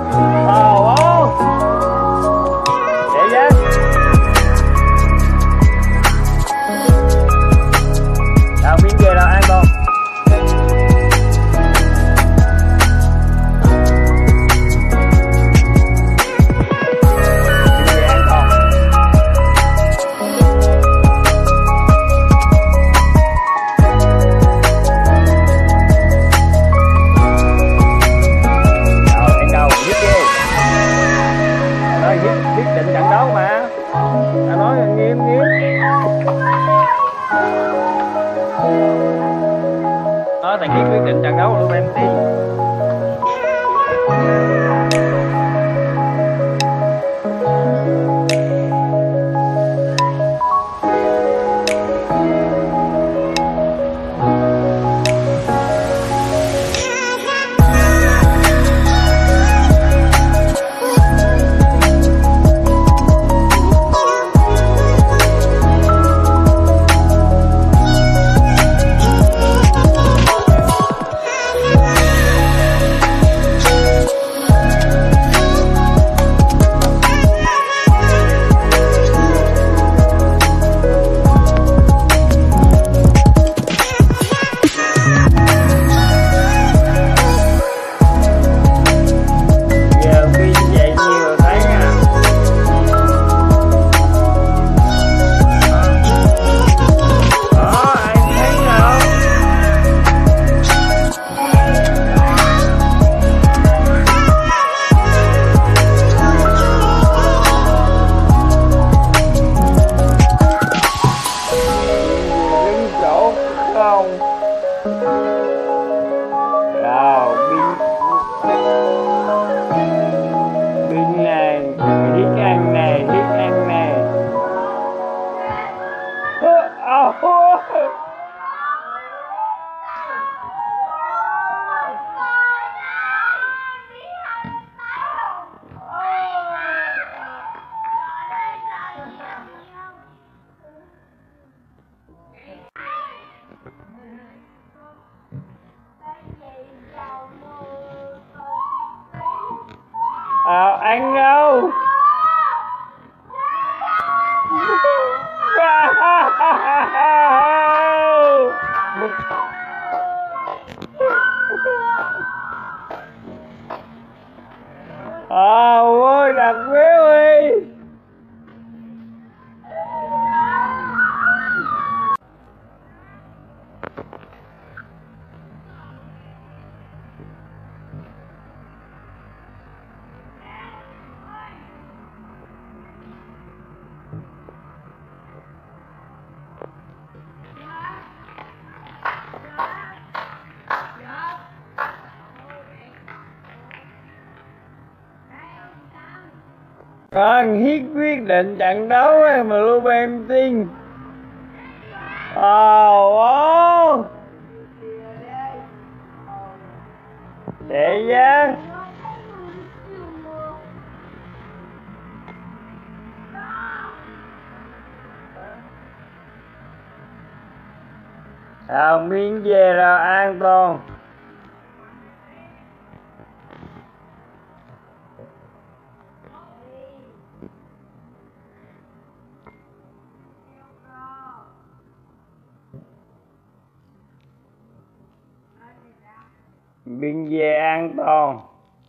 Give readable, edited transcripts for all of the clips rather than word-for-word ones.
Vậy chứ. Đâu miếng về đâu ăn con. Quyết định trận đấu mà. Ta nói là nghiêm nghiêm. Đó, thằng Hiết quyết định trận đấu luôn em tí. Không nào pin này hít ăn này ăn đâu. Ôi đặt béo đi. Con Hiết quyết định trận đấu mà luôn em tin. Để ra. Miếng về rồi an toàn. Biên về an toàn.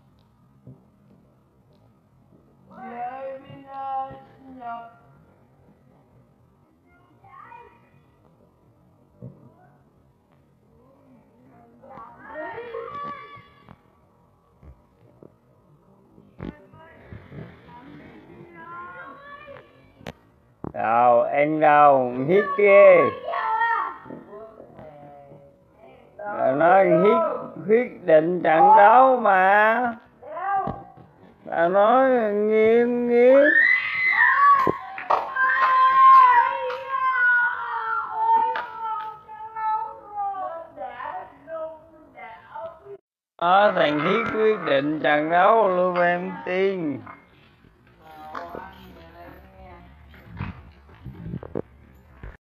Đâu anh đâu Hiết kia. Nói Hiết quyết định trận đấu mà. Ta nói nghiêm nghiêm. Thằng Hiết quyết định trận đấu luôn em tin.